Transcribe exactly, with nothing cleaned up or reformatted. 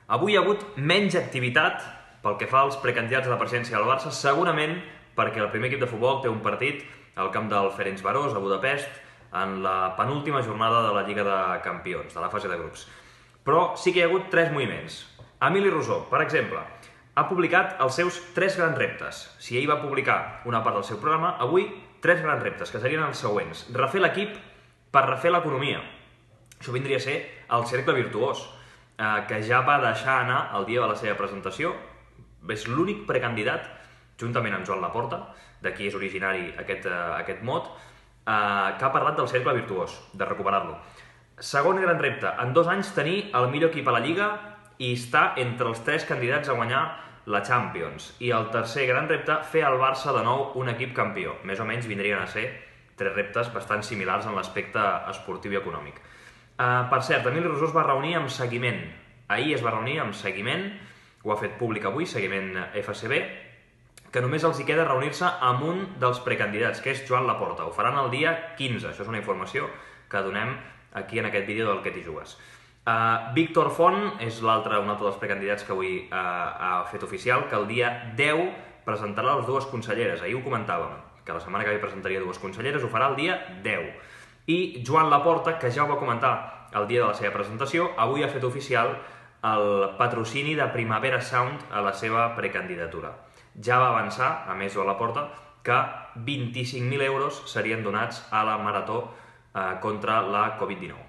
Avui hi ha hagut menys activitat pel que fa als precandidats a la presidència del Barça, segurament perquè el primer equip de futbol té un partit al camp del Ferencváros, a Budapest, en la penúltima jornada de la Lliga de Campions, de la fase de grups. Però sí que hi ha hagut tres moviments. Emili Rosó, per exemple, ha publicat els seus tres grans reptes. Si ell va publicar una part del seu programa, avui tres grans reptes, que serien els següents. Refer l'equip per refer l'economia. Això vindria a ser el cercle virtuós, eh, que ja va deixar anar el dia de la seva presentació. És l'únic precandidat, juntament amb Joan Laporta, d'aquí és originari aquest, eh, aquest mot, eh, que ha parlat del cercle virtuós, de recuperar-lo. Segon gran repte, en dos anys tenir el millor equip a la Lliga i estar entre els tres candidats a guanyar la Champions. I el tercer gran repte, fer al Barça de nou un equip campió. Més o menys vindrien a ser tres reptes bastant similars en l'aspecte esportiu i econòmic. Uh, per cert, Emili Rosó es va reunir amb Seguiment. Ahir es va reunir amb Seguiment, ho ha fet públic avui, Seguiment F C B, que només els hi queda reunir-se amb un dels precandidats, que és Joan Laporta. Ho faran el dia quinze, això és una informació que donem aquí en aquest vídeo del Que t'hi jugues. Uh, Víctor Font és l'altre, un altre dels precandidats que avui uh, ha fet oficial, que el dia deu presentarà les dues conselleres. Ahir ho comentàvem, que la setmana que ve presentaria dues conselleres, ho farà el dia deu. I Joan Laporta, que ja ho va comentar el dia de la seva presentació, avui ha fet oficial el patrocini de Primavera Sound a la seva precandidatura. Ja va avançar, a més Joan Laporta, que vint-i-cinc mil euros serien donats a la marató eh, contra la Covid dinou.